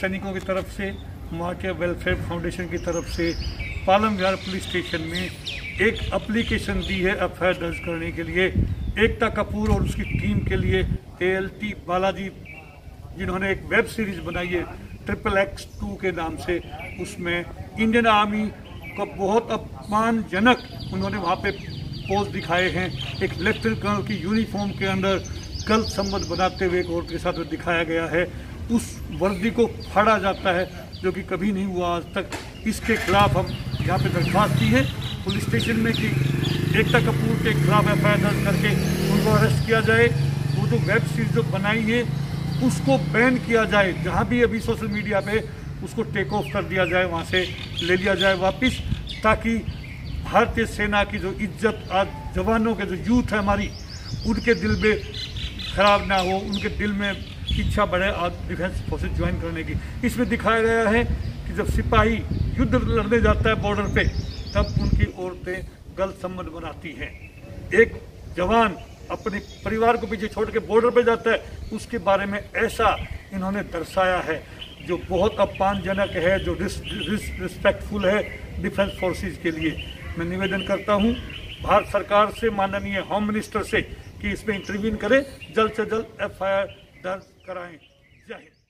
सैनिकों की तरफ से, वहाँ के वेलफेयर फाउंडेशन की तरफ से पालम विहार पुलिस स्टेशन में एक एप्लीकेशन दी है एफआईआर दर्ज करने के लिए। एकता कपूर और उसकी टीम के लिए ALT बालाजी, जिन्होंने एक वेब सीरीज बनाई है XXX2 के नाम से, उसमें इंडियन आर्मी का बहुत अपमानजनक उन्होंने वहाँ पे पोज दिखाए हैं। एक लेफ्टिनेंट कर्नल की यूनिफॉर्म के अंदर गलत संबंध बनाते हुए एक औरत के साथ दिखाया गया है। उस वर्दी को फाड़ा जाता है, जो कि कभी नहीं हुआ आज तक। इसके खिलाफ हम यहाँ पे दरख्वास्त दी है पुलिस स्टेशन में कि एकता कपूर के खिलाफ एफआईआर दर्ज करके उनको अरेस्ट किया जाए। वो जो वेब सीरीज जो बनाई है उसको बैन किया जाए, जहाँ भी अभी सोशल मीडिया पे उसको टेक ऑफ कर दिया जाए, वहाँ से ले लिया जाए वापस, ताकि भारतीय सेना की जो इज्जत, आज जवानों के जो यूथ है हमारी, उनके दिल में खराब ना हो, उनके दिल में इच्छा बढ़े आज डिफेंस फोर्सेज ज्वाइन करने की। इसमें दिखाया गया है कि जब सिपाही युद्ध लड़ने जाता है बॉर्डर पे, तब उनकी औरतें गलत संबंध बनाती हैं। एक जवान अपने परिवार को पीछे छोड़ के बॉर्डर पे जाता है, उसके बारे में ऐसा इन्होंने दर्शाया है जो बहुत अपमानजनक है, जो रिस्पेक्टफुल है डिफेंस फोर्सेज के लिए। मैं निवेदन करता हूँ भारत सरकार से, माननीय होम मिनिस्टर से, कि इसमें इंटरवीन करें, जल्द से जल्द एफआईआर दर्ज कराएं। जय हिंद।